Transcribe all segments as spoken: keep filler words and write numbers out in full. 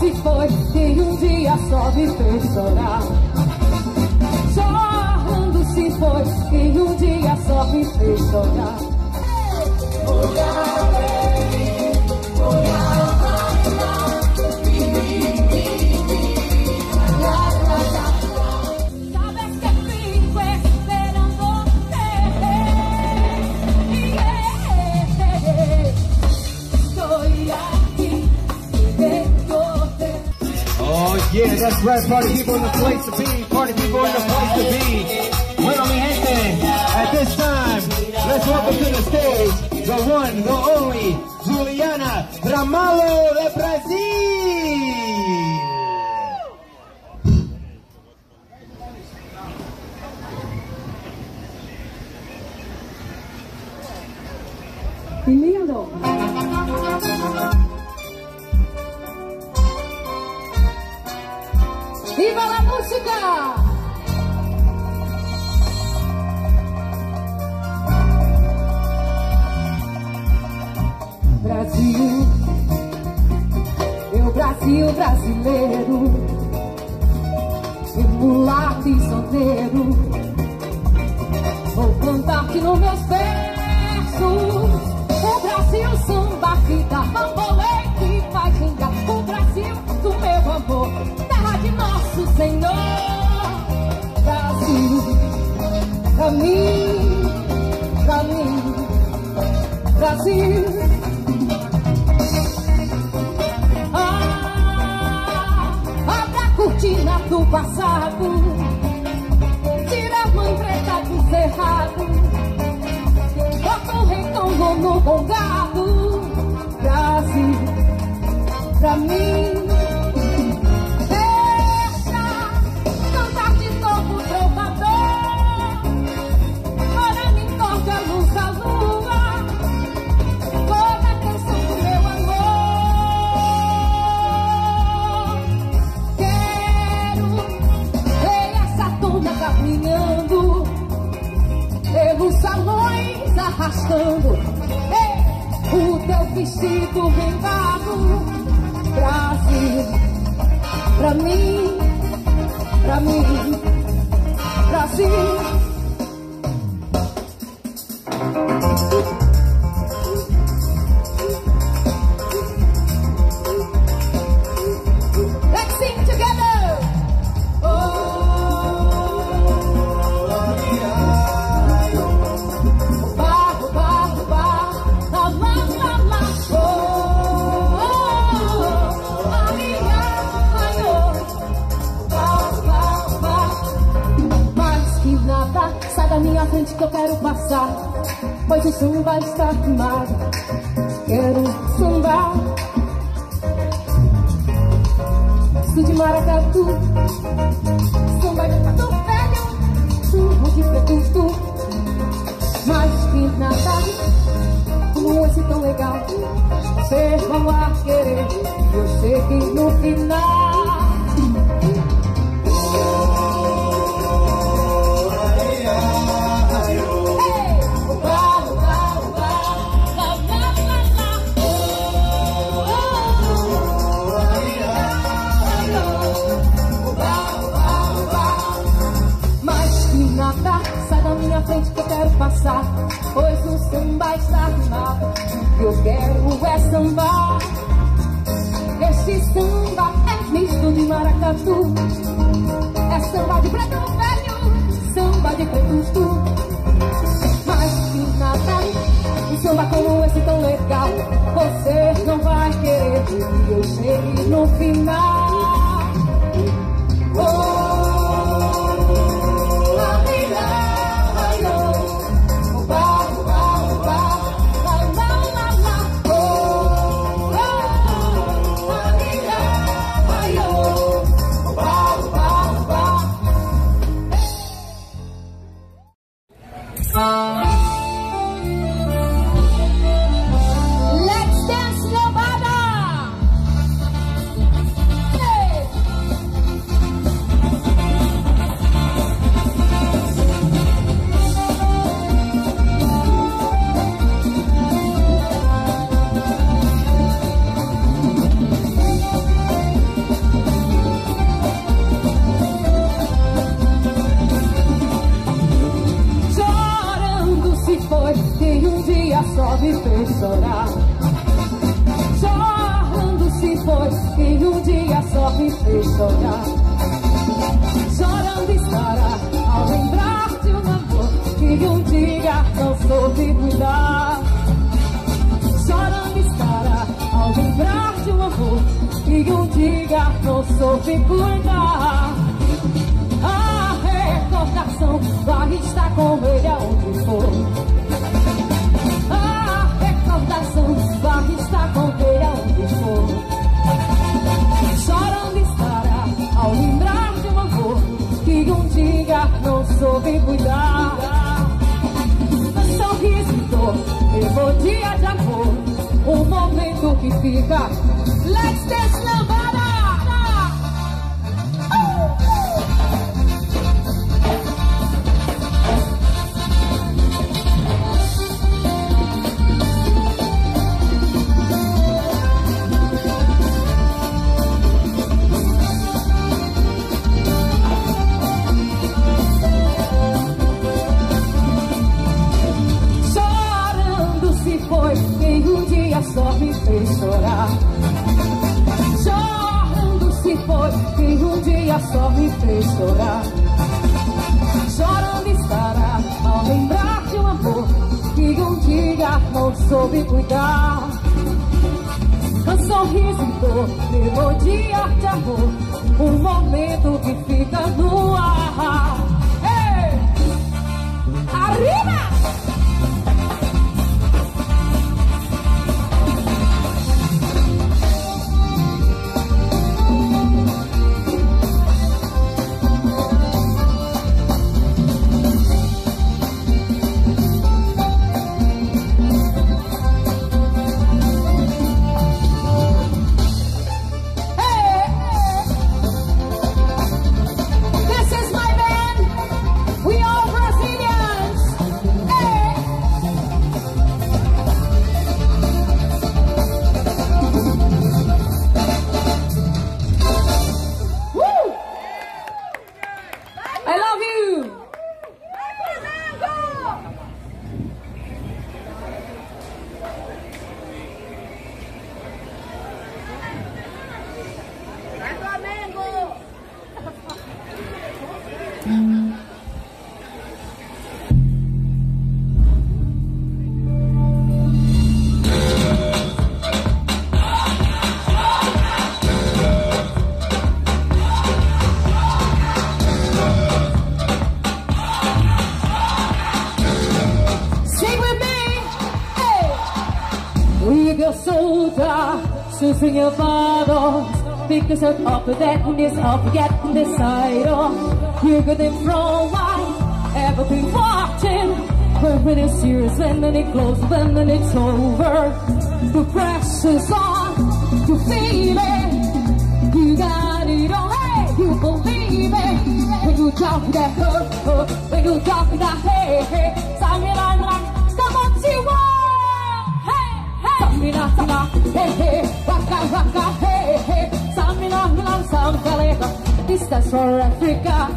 se foi, que um dia só me fez chorar. Chorando se foi, que um dia só me fez chorar. Sabes que fico esperando estoy aquí. Oh yeah, that's right, party people in the place to be, party people in the place to be. Bueno, mi gente, at this time, let's welcome to the stage, the one, the only, Jullyana Ramalho de Brasil! Que lindo! Viva la Música! Brasil, meu Brasil brasileiro, simulado e sonzeiro, vou cantar-te nos meus versos. O Brasil, samba que dá bambolê que faz gingar. O Brasil do meu amor, terra de nosso Senhor. Brasil, pra mim, pra mim, Brasil. Ah, abre a cortina do passado, tira a mãe preta do cerrado, bota o retorno no bongado. Brasil, pra mim, deixa cantar de novo o trovador. Ora me encorda a luz da lua, toda a canção do meu amor. Quero ver essa tona caminhando pelos salões, arrastando ei, o teu vestido vengado. Brasil, pra mim, pra mim, Brasil. Let's sing together. Sai da minha frente que eu quero passar, pois o samba está armado. Quero sambar, sou de maracatu, samba de pato velho, sumo de preto. Mas que nada como esse tão legal, vocês vão lá querer, eu sei que no final. Sai da minha frente que eu quero passar, pois o samba está armado. Eu quero é sambar. Esse samba é misto de maracatu, é samba de preto velho, samba de preto tu. Mas que nada, um samba como esse tão legal, você não vai querer, eu sei no final. Oh, let's dance, Banda! Hey! me fez chorar. Chorando se foi, e um dia só me fez chorar. Chorando estará, ao lembrar de um amor que um dia não soube cuidar. Chorando estará, ao lembrar de um amor que um dia não soube cuidar. A recordação vai estar com ele aonde for. A recordação vai estar com ele aonde for. Chorando estará, ao lembrar de um amor que um dia não soube cuidar. Um sorriso e dor, melodia de amor, um momento que fica. Let's dance, lambada! Só me fez chorar. Chorando se foi, que um dia só me fez chorar. Chorando estará, ao lembrar de um amor que um dia não soube cuidar. Um sorriso e dor, melodia de amor, um momento que fica no ar. Ei! Arriba! Sing your bottles, pick yourself up with that and this, up getting this side on. You're good in front line, everything watching. But when it's serious, and then it closes, and then it's over. The pressure's on, you feel it, you got it on, hey, you believe it. When you talk that hurt, hurt, when you talk that hey, hey, Samira, come on, Chihuahua. Samina, Samina, hey, hey, waka, waka, hey, hey, Samina, Milan, Sam, Kaleka, this is for Africa.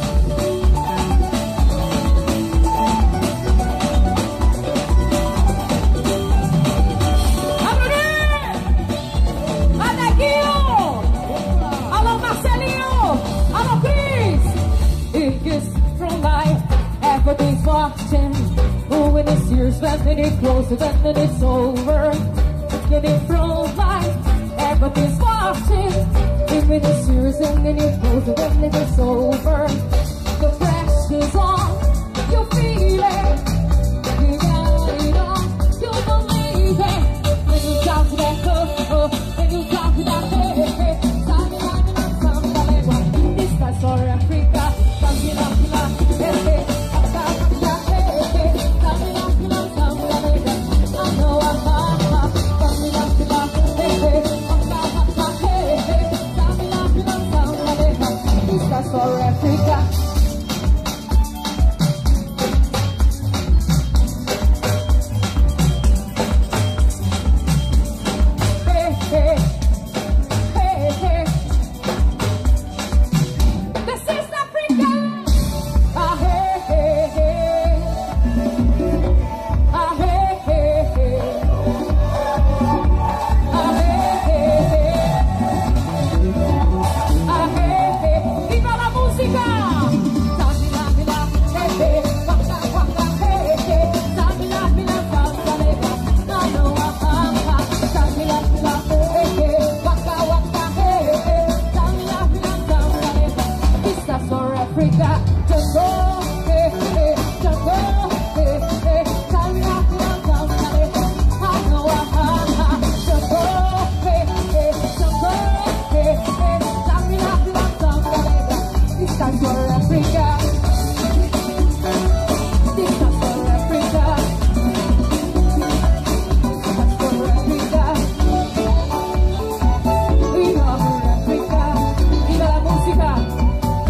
Alô, Marcelinho, alô, Cris. It is from life, everything's watching. When it's serious, when it's close, when it's over. When it's from life, everything's watching. When it's serious, and then it's close, when it's over. The pressure's on, you feel it. You got it on, you believe it. When you talk to that oh, oh, when you talk to that hey, hey, something like something like this guy's for Africa. Something like hey, hey. For Africa. Africa, jungle, hey, hey, jungle, hey, hey, come on, come on, come on, I know, ah, ah, jungle, hey, hey, jungle, hey, hey, come on, come on, come on, it's time for Africa, it's time for Africa, it's time for Africa, we love Africa, Viva La Musica.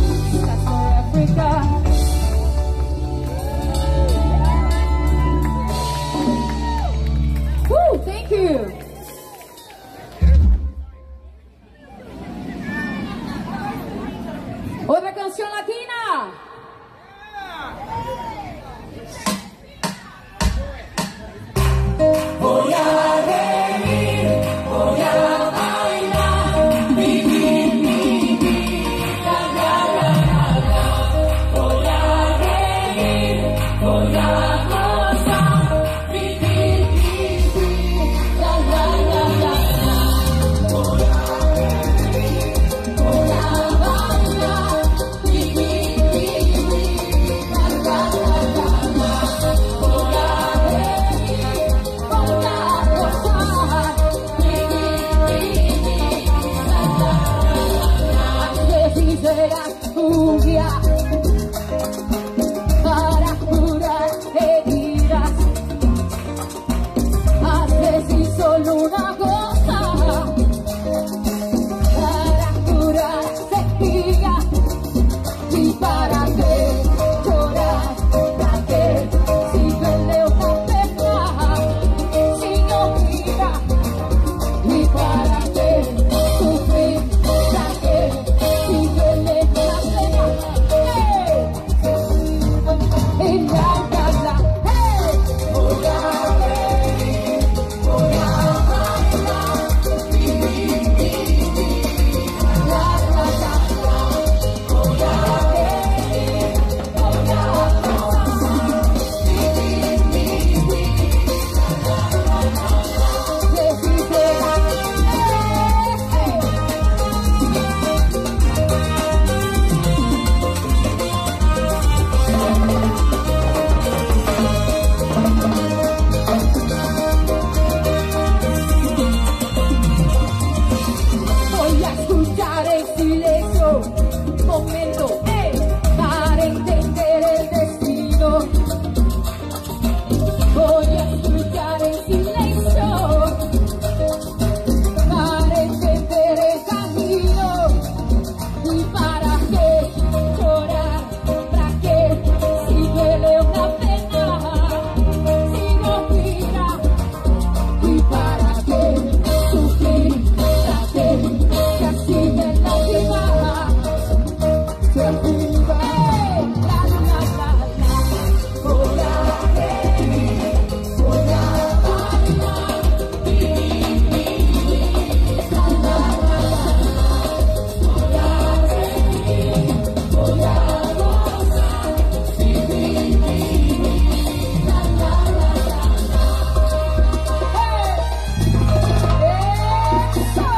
Woo, thank you. Otra canción latina. Voy a reír, voy a bailar, vivir mi vida, la, la, la, la. Voy a reír, voy a gozar, vivir mi vida, la, la, la, la. Voy a reír, voy a bailar, vivir mi vida, la, la, la, la. Voy a reír, voy a gozar, vivir mi vida, la, la, la, la. Si será un día para curar heridas, hace si solo una cosa para curar sequía. Y para qué llorar, para qué si duele una pena, si no mira. Y para qué sufrir, para qué si duele una pena. Hey, la, la, la, hey. Voy a reír, voy a bailar, vivir mi vida, la, la, la, la. Voy a reír, voy a gozar, vivir mi vida, la, la, la, la. Que si será, hey, hey. Voy a escuchar el silencio, un momento, eh, para entender el destino. Voy a escuchar el silencio, para entender el camino. Y para qué llorar, para qué si duele una pena, si no mira. Y para qué sufrir, para qué que así de lágrima se olvida. La, la, la, la. Voy a reír, voy a bailar, vivir mi vida, la, la, la, la. Voy a reír, voy a gozar, vivir mi vida, la, la, la, la. ¡Hey! ¡Eso!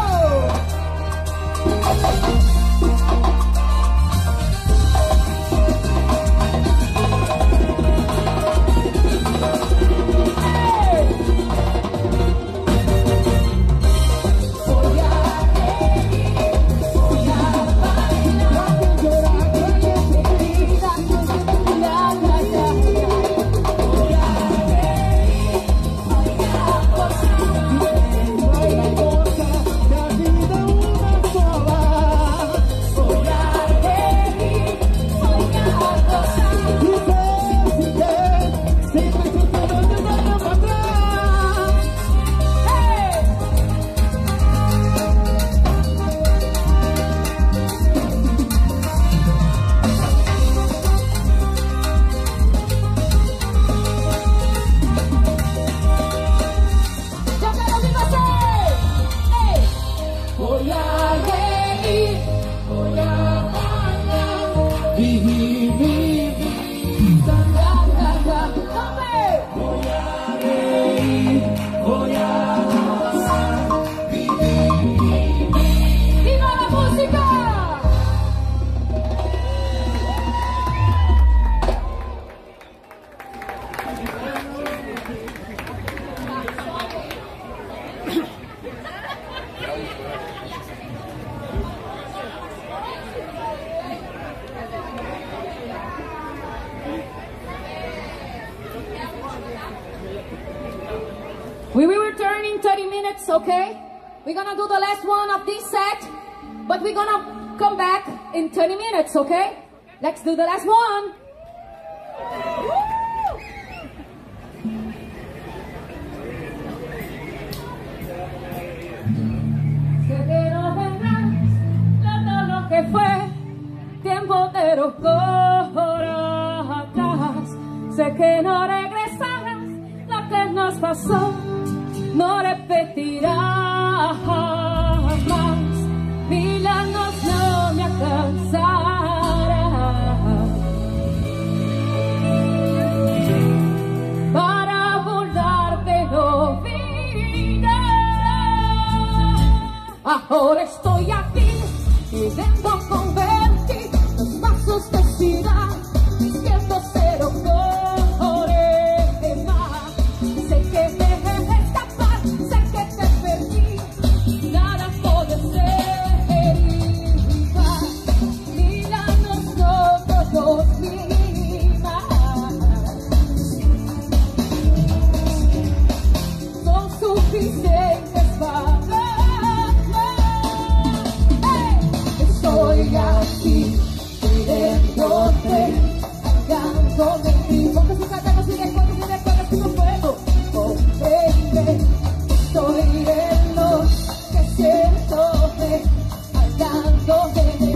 Voy a reír, voy a bailar, llorar, vivir mi vida, la, la, la, la. Voy a reír, voy a gozar, voy a gozar, la vida una sola. Voy a reír, voy a gozar, y sé, sé, siempre que te doy de mano para atrás. ¡Hey! Yo quiero que pase. ¡Hey! Voy a reír, voy a bailar, vivir mi vida, la, la, la. ¡Hombre! Voy a reír, voy a gozar, vivir mi vida. ¡Viva la música! minutes, okay? We're gonna do the last one of this set, but we're gonna come back in thirty minutes, okay? Let's do the last one. Sé que no vendrás todo lo que fue tiempo de locura atrás. Sé que no regresarás lo que nos pasó, no repetirás más. Mil años no me alcanzarán para volverte a olvidar. Ahora estoy aquí pidiendo convertir los pasos de ciudad, diciendo cero problema. Sé que te dejé escapar, sé que te perdí, nada puede ser igual. Mil años no todos más son suficientes para estoy aquí, pidiéndote, hagándome mi boca sin cadenas y recuerdos y recuerdos que no puedo comprender. Estoy en lo que siento, hagándome